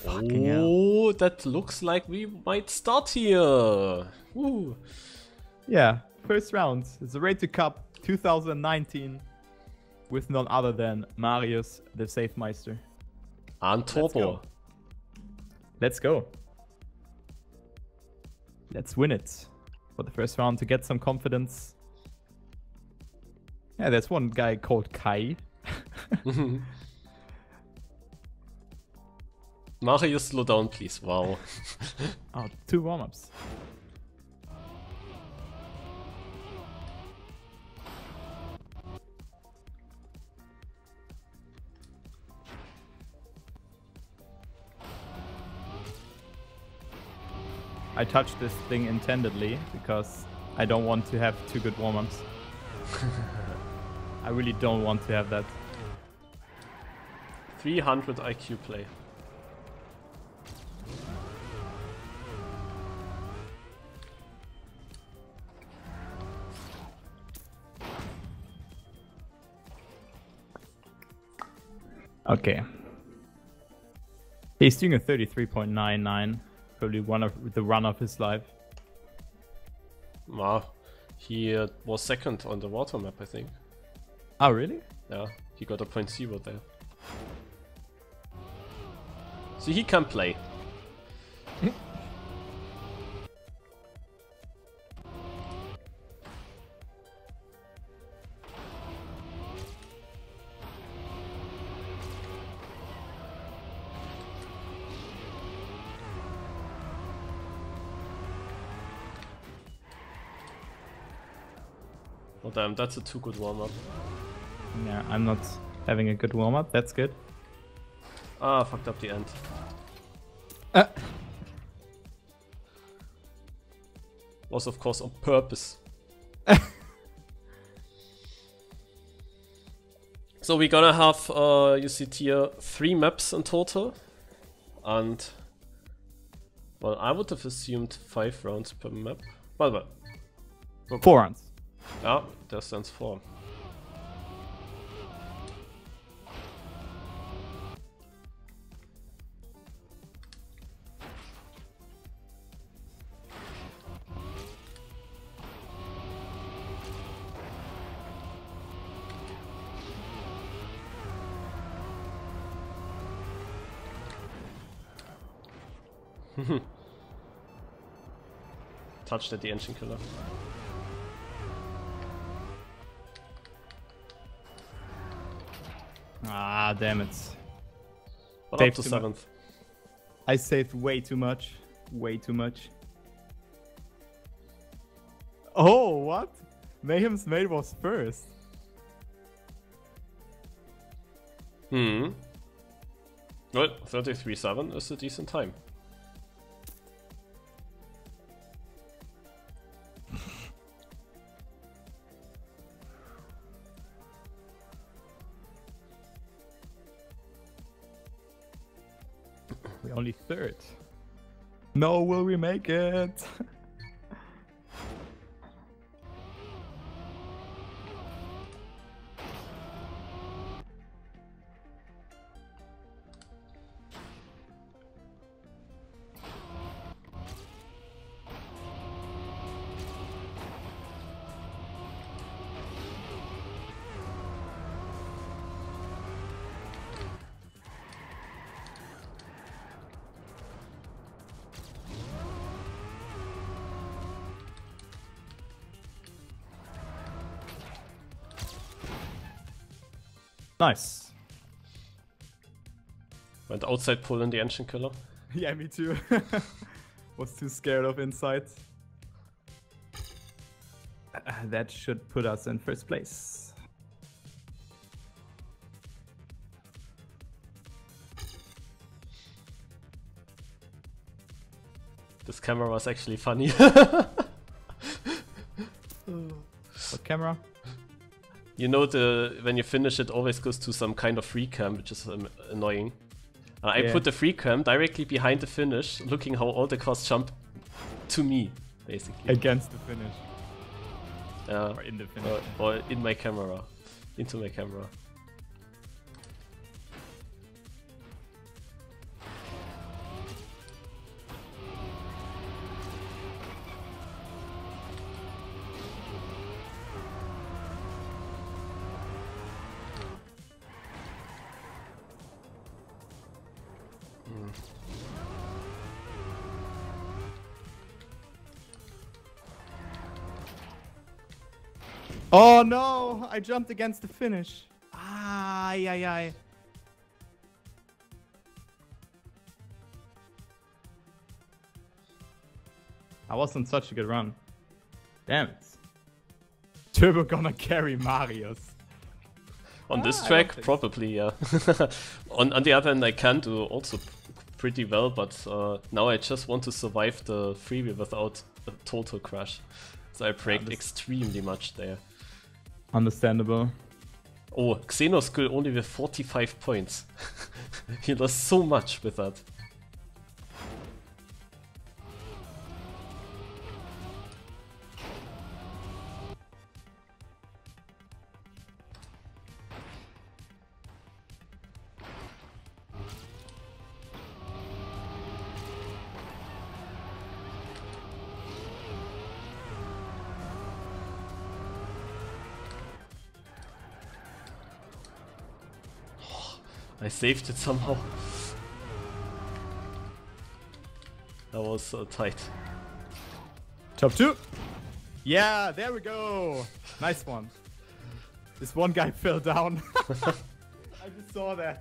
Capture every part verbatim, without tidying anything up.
Fucking oh, hell. That looks like we might start here. Woo. Yeah, first round. It's the Raid to Cup two thousand nineteen with none other than Marius, the Safemeister. And Turbo. Let's go. Let's win it for the first round to get some confidence. Yeah, there's one guy called Kai. Marius, slow down, please. Wow. Oh, two warm-ups. I touched this thing intendedly because I don't want to have two good warm-ups. I really don't want to have that. three hundred I Q play. Okay. He's doing a thirty-three point nine nine. Probably one of the run of his life. Ah, he uh, was second on the water map, I think. Oh, really? Yeah, he got a point zero there. So he can play. Oh damn, that's a too good warm-up. Yeah, I'm not having a good warm-up. That's good. Ah, fucked up the end. Uh. Was of course on purpose. So we're gonna have, uh, you see here, three maps in total. And, well, I would have assumed five rounds per map. Well, well. Okay. Four rounds. Yeah, there stands four. Touched at the engine killer. Ah, damn it. But up to seventh. I saved way too much. Way too much. Oh, what? Mayhem's mate was first. Hmm. Well, thirty-three seven is a decent time. We're only third. No, will we make it? Nice. Went outside pull in the engine killer. Yeah, me too. Was too scared of inside. Uh, that should put us in first place. This camera was actually funny. What camera? You know, the when you finish it always goes to some kind of free cam, which is um, annoying. Uh, I yeah. put the free cam directly behind the finish, looking how all the cars jump to me, basically. Against the finish. Uh, or in the finish. Or, or in my camera. Into my camera. Oh no! I jumped against the finish. Ah, ay, ay. I wasn't such a good run. Damn it. Turbo gonna carry Marius. On this Ah, I track, don't think probably, yeah. on, on the other hand, I can do also pretty well, but uh, now I just want to survive the freewheel without a total crash. So I braked this- extremely much there. Understandable. Oh, Xenos skill only with forty-five points. He lost so much with that. I saved it somehow. That was uh, tight. Top two. Yeah, there we go. Nice one. This one guy fell down. I just saw that.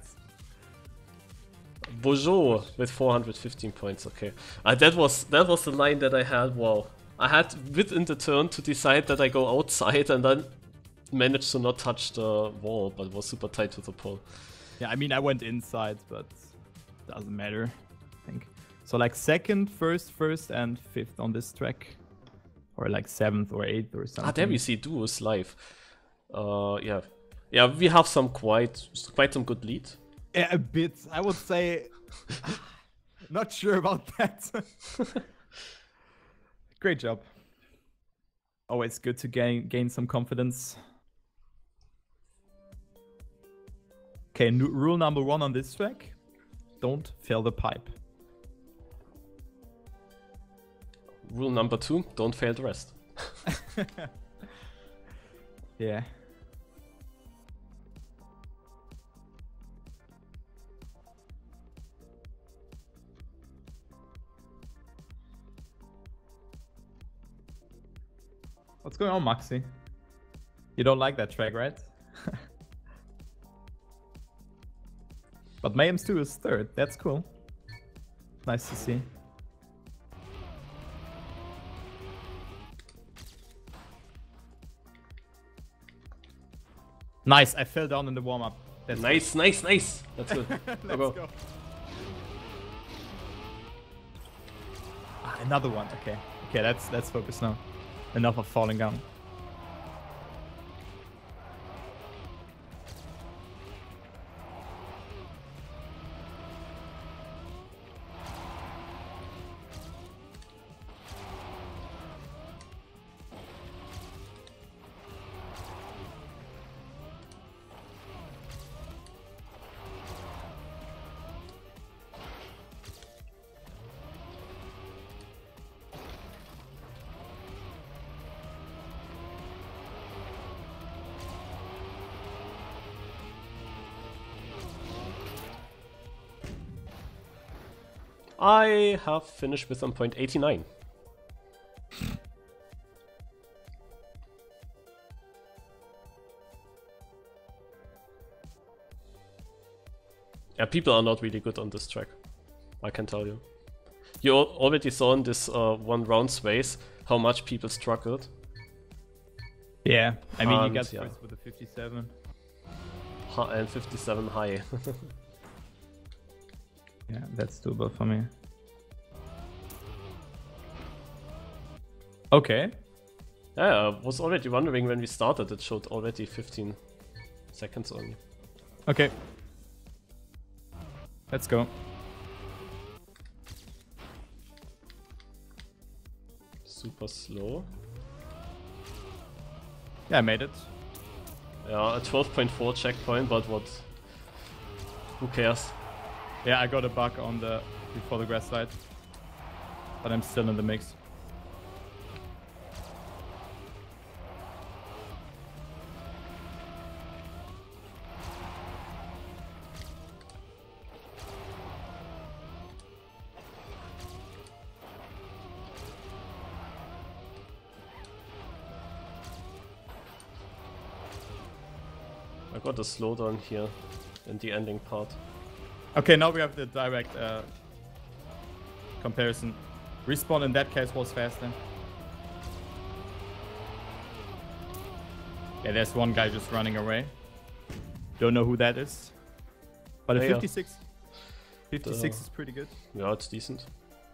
Bojo with four hundred fifteen points. Okay, uh, that was that was the line that I had. Wow, I had within the turn to decide that I go outside and then managed to not touch the wall, but was super tight to the pole. Yeah, I mean, I went inside, but doesn't matter, I think. So like second, first, first, and fifth on this track. Or like seventh or eighth or something. Ah, there we see duos live. Uh, yeah, yeah, we have some quite quite some good lead. Yeah, a bit. I would say... Not sure about that. Great job. Always good to gain, gain some confidence. Okay, n- rule number one on this track. Don't fill the pipe. Rule number two, don't fail the rest. Yeah. What's going on, Maxi? You don't like that track, right? But Mayhem's two is third. That's cool. Nice to see. Nice, I fell down in the warm-up. That's Nice, nice, nice. That's good. Let's Go, go. go. Ah, another one. Okay. Okay, let's let's focus now. Enough of falling down. I have finished with one point eight nine. Yeah, people are not really good on this track, I can tell you. You al already saw in this uh, one round race how much people struggled. Yeah, I mean, And, you got yeah. first with a fifty-seven. Hi- and fifty-seven high. Yeah, that's doable for me. Okay. Yeah, I was already wondering when we started, it showed already fifteen seconds only. Okay. Let's go. Super slow. Yeah, I made it. Yeah, a twelve point four checkpoint, but what? Who cares? Yeah, I got a bug on the before the grass slide, but I'm still in the mix. got a slowdown here in the ending part. Okay, now we have the direct uh, comparison. Respawn in that case was faster. Yeah, there's one guy just running away. Don't know who that is. But a Yeah, fifty-six. fifty-six The- is pretty good. Yeah, it's decent.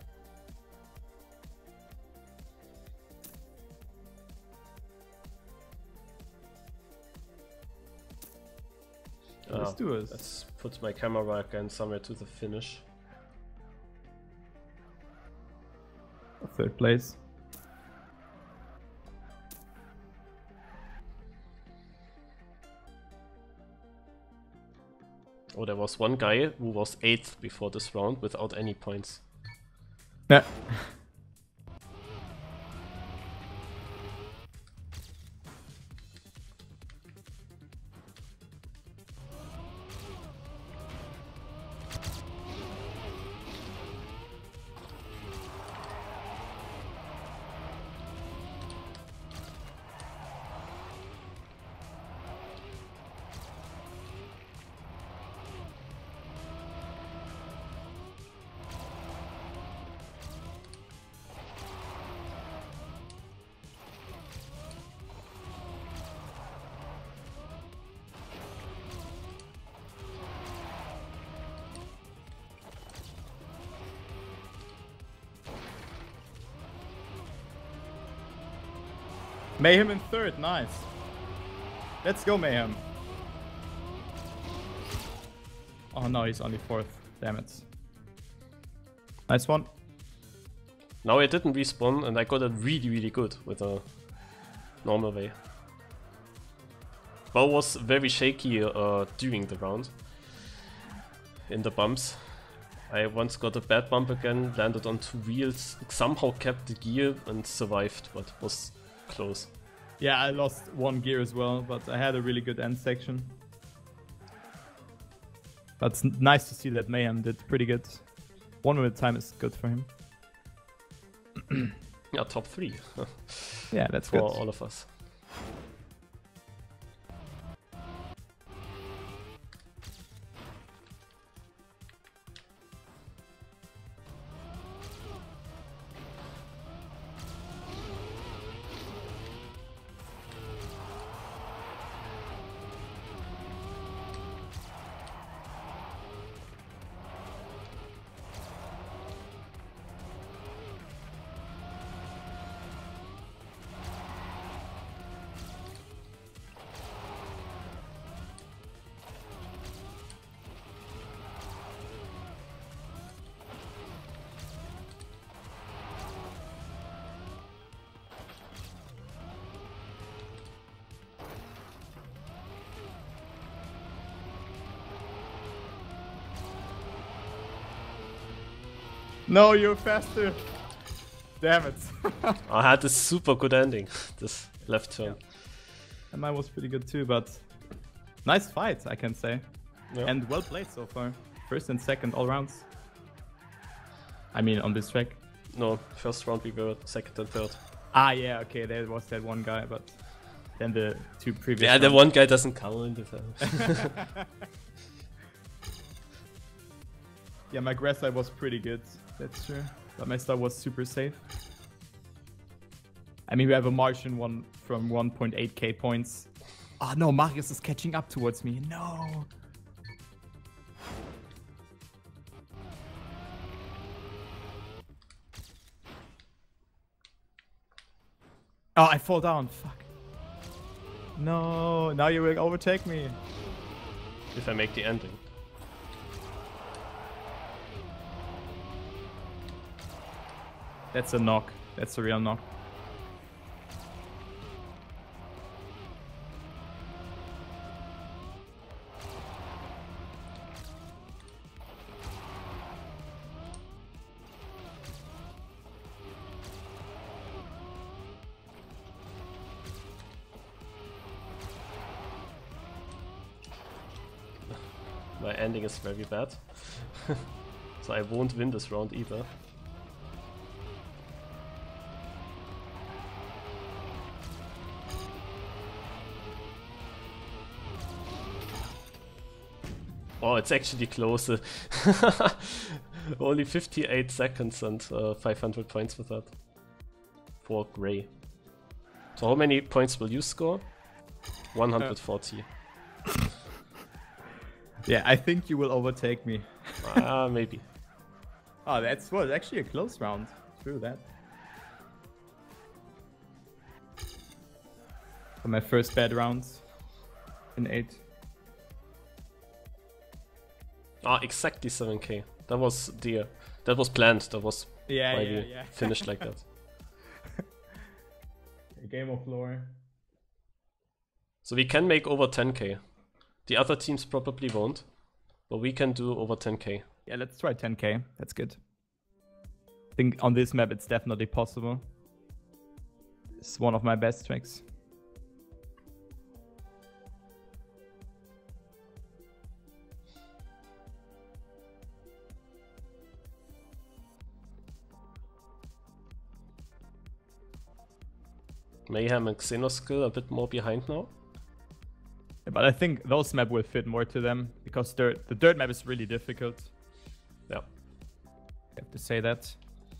Let's Ah, do it. Let's put my camera again somewhere to the finish. Third place. Oh, there was one guy who was eighth before this round without any points. Yeah. Mayhem in third, nice. Let's go, Mayhem. Oh no, he's only fourth. Damn it. Nice one. Now I didn't respawn and I got it really really good with a normal way. Bow was very shaky uh, during the round. In the bumps. I once got a bad bump again, landed on two wheels, somehow kept the gear and survived, but was close. Yeah, I lost one gear as well, but I had a really good end section. But it's n- nice to see that Mayhem did pretty good. One minute time is good for him. Yeah, top three Yeah, that's for good. all of us. No, you're faster. Damn it. I had a super good ending, this left turn. And mine was pretty good too, but nice fight, I can say. Yeah. And well played so far. First and second all rounds. I mean, on this track. No, first round we were second and third. Ah, yeah, okay, there was that one guy, but then the two previous. Yeah, the rounds. one guy doesn't count. If I- Yeah, my grass side was pretty good, that's true. But my start was super safe. I mean, we have a margin one from one point eight K points. Oh no, Marius is catching up towards me. No. Oh, I fall down. Fuck. No, now you will overtake me. if I make the ending. That's a knock. That's a real knock. My ending is very bad. So I won't win this round either. Oh, it's actually close. Only fifty-eight seconds and uh, five hundred points with that. For Gray. So how many points will you score? one hundred forty. Yeah, I think you will overtake me. Ah, uh, maybe. Oh, that's was actually a close round. True that. For my first bad rounds in eight. Ah, exactly seven K. That was the that was planned. That was yeah, why yeah, we yeah. finished like that. A game of lore. So we can make over ten K. The other teams probably won't, but we can do over ten K. Yeah, let's try ten K. That's good. I think on this map it's definitely possible. It's one of my best tricks. Mayhem and Xenoskill a bit more behind now. Yeah, but I think those map will fit more to them because dirt, the dirt map is really difficult. Yeah. I have to say that.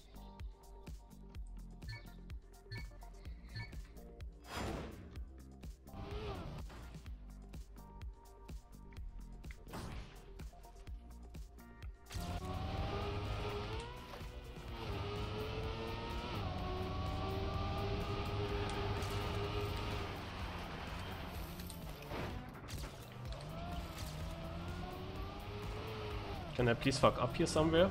Can I please fuck up here somewhere?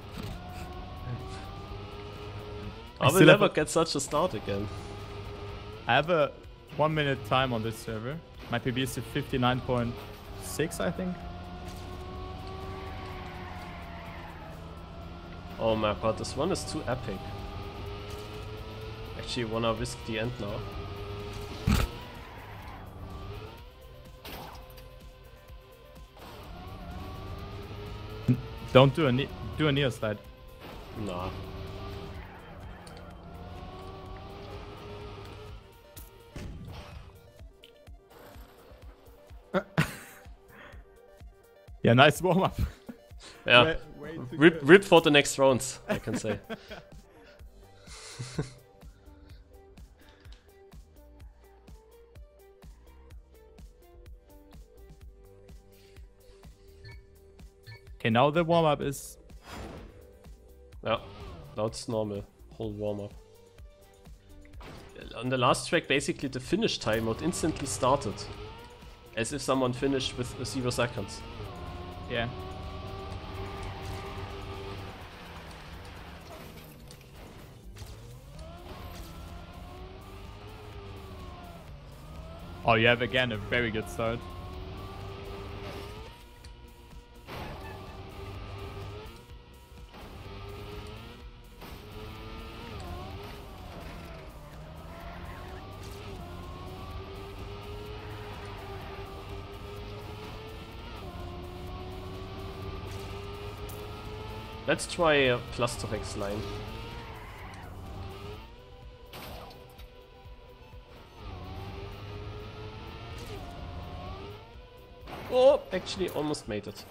I I will still have never a- get such a start again. I have a one minute time on this server. My P B is at fifty-nine point six, I think. Oh my god, this one is too epic. Actually wanna risk the end now. Don't do a ne do a Neo slide. Nah. Yeah, nice warm up. Yeah. Way- way too Rip, good. rip for the next rounds, I can say. Okay, now the warm up is. Yeah, now it's normal. Whole warm up. On the last track, basically the finish timeout instantly started. As if someone finished with zero seconds. Yeah. Oh, you have again a very good start. Let's try a Plastorex line. Oh, actually almost made it.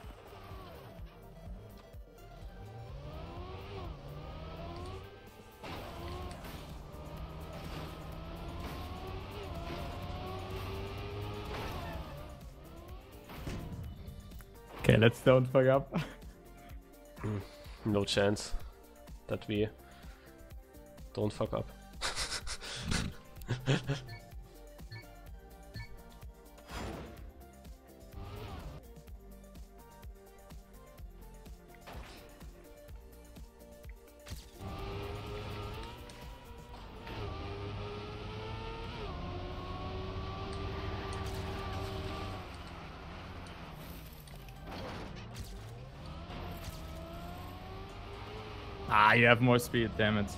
Okay, let's don't fuck up. No chance that we don't fuck up. Ah, you have more speed, damn it.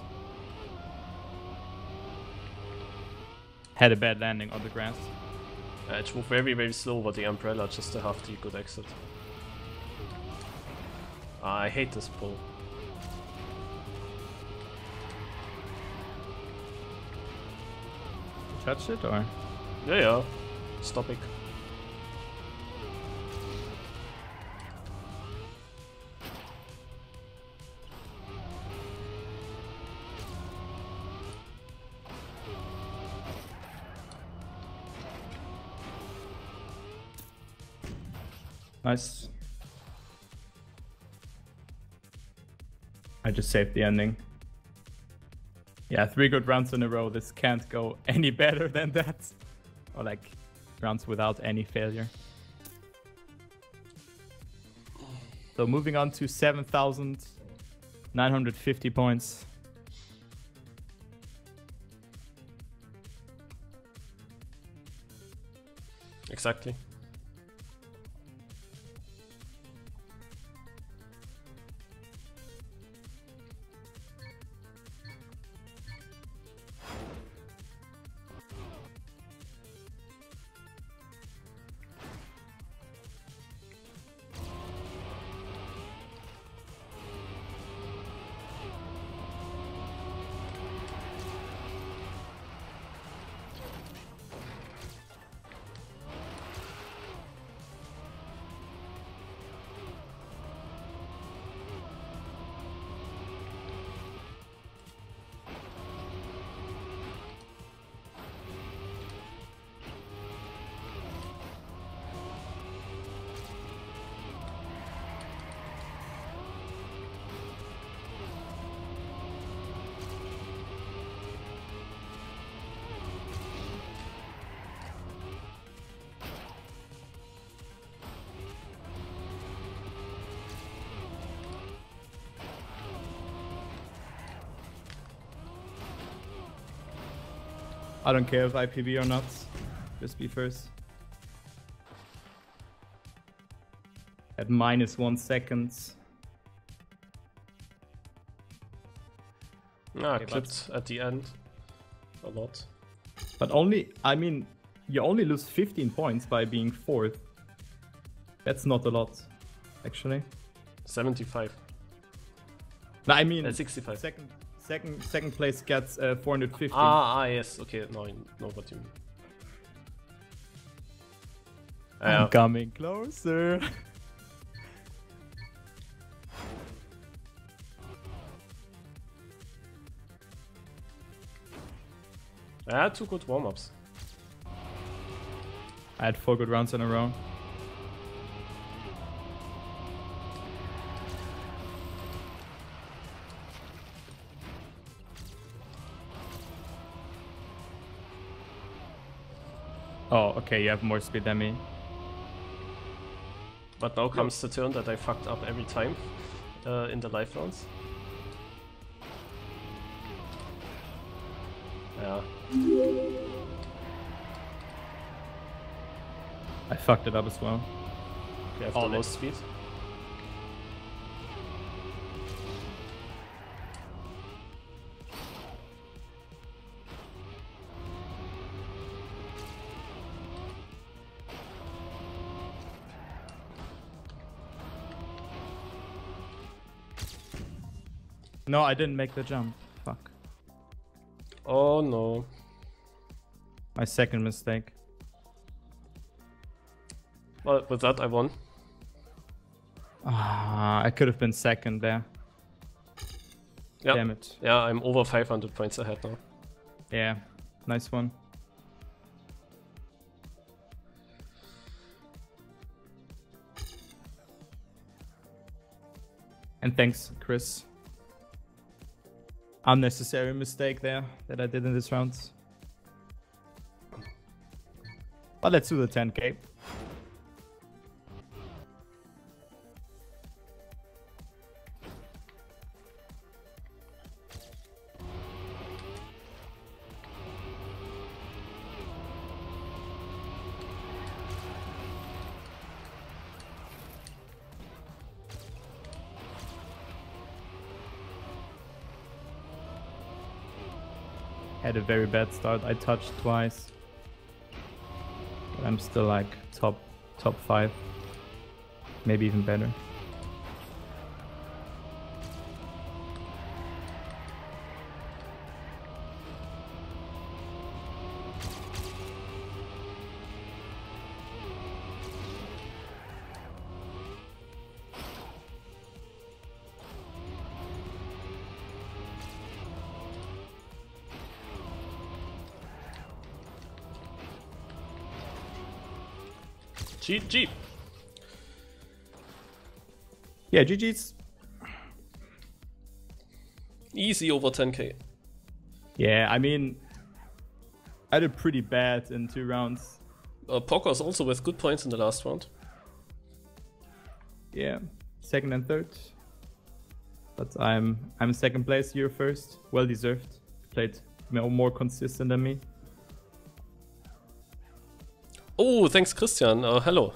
Had a bad landing on the grass. Uh, it moved very very slow over the umbrella just to have the good exit. Ah, I hate this pull. You touched it or? Yeah, yeah. Stop it. Nice. I just saved the ending. Yeah, three good rounds in a row. This can't go any better than that. Or like rounds without any failure. So moving on to seven thousand nine hundred fifty points. Exactly. I don't care if I P B or not. Just be first. At minus one second. Ah, Okay, clipped at the end. A lot. But only, I mean, you only lose fifteen points by being fourth. That's not a lot, actually. seventy-five. No, I mean, Uh, sixty-five. second, second, second place gets uh, four hundred fifty. Ah, ah, yes. Okay, now I know what you mean. I'm Uh, coming closer. I had two good warm-ups. I had four good rounds in a row. Oh, okay, you have more speed than me. But now comes the turn that I fucked up every time uh, in the life rounds. Yeah. I fucked it up as well. We have Oh, the that- most speed. No, I didn't make the jump. Fuck. Oh no. My second mistake. Well, with that I won. Ah, I could have been second there. Yeah. Damn it. Yeah, I'm over five hundred points ahead now. Yeah, nice one. And thanks, Chris. Unnecessary mistake there that I did in this round. But let's do the ten K. Had a very bad start. I touched twice. But I'm still like top top five. Maybe even better. G G. Yeah, G G's. Easy over ten K. Yeah, I mean, I did pretty bad in two rounds. Uh, Poker's also with good points in the last round. Yeah, second and third. But I'm I'm second place here first. Well deserved. Played more, more consistent than me. Oh, thanks, Christian. Uh, hello.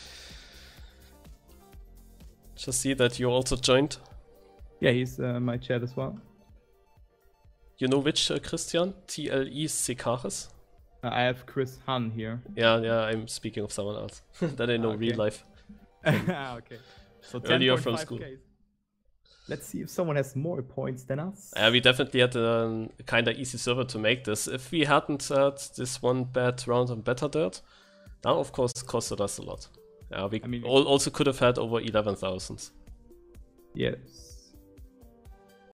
Just see that you also joined. Yeah, he's uh, my chat as well. You know which uh, Christian? T L E Sekaris? Uh, I have Chris Han here. Yeah, yeah, I'm speaking of someone else that I know Okay. real life. Okay. So Earlier from school. Let's see if someone has more points than us. Yeah, we definitely had a kind of easy server to make this. If we hadn't had this one bad round on Beta Dirt, that of course costed us a lot. Yeah, we I mean, al also could have had over eleven thousand. Yes.